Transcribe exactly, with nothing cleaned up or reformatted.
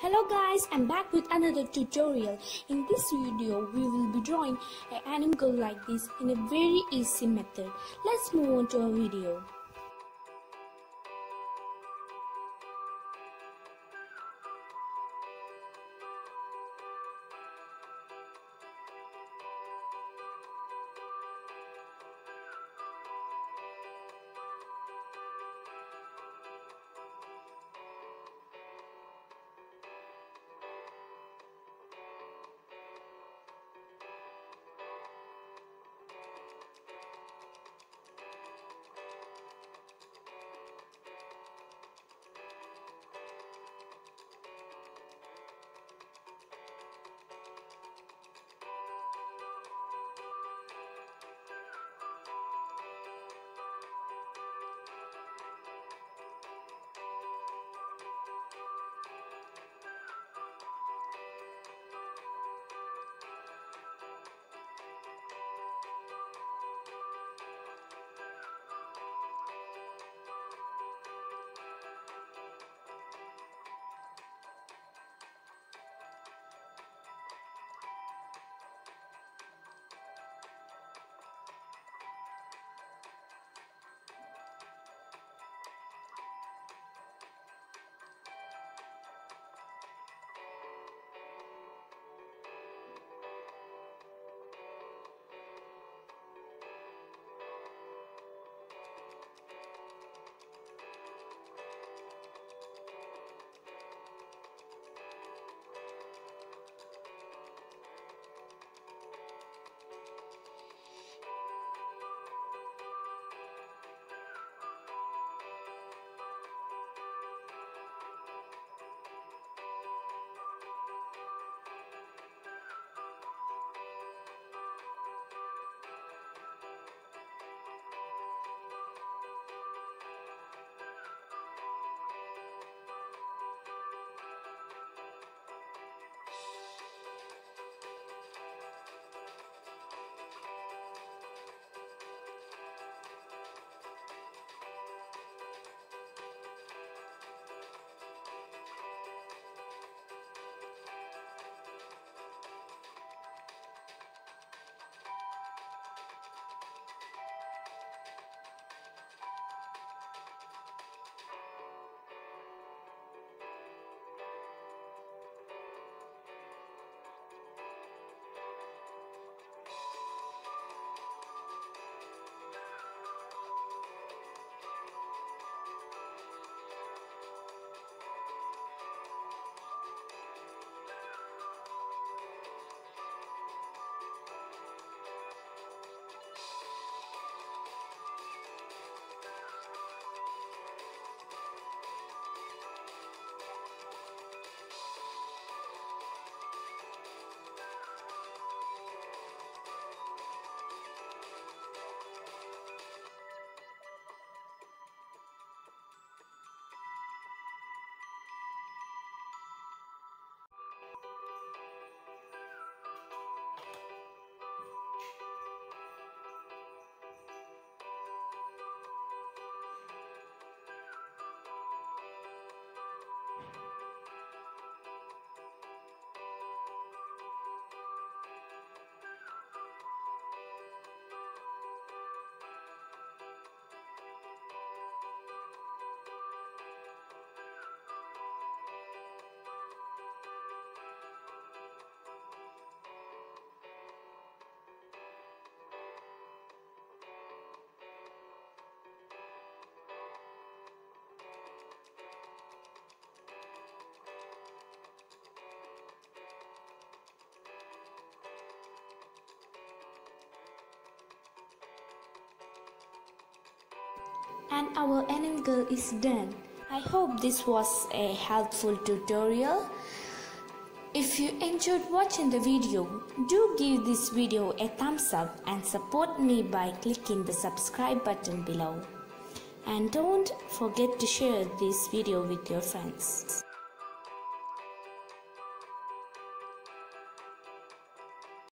Hello guys, I'm back with another tutorial. In this video, we will be drawing an animal like this in a very easy method. Let's move on to our video. And our animal is done. I hope this was a helpful tutorial. If you enjoyed watching the video, do give this video a thumbs up and support me by clicking the subscribe button below. And don't forget to share this video with your friends.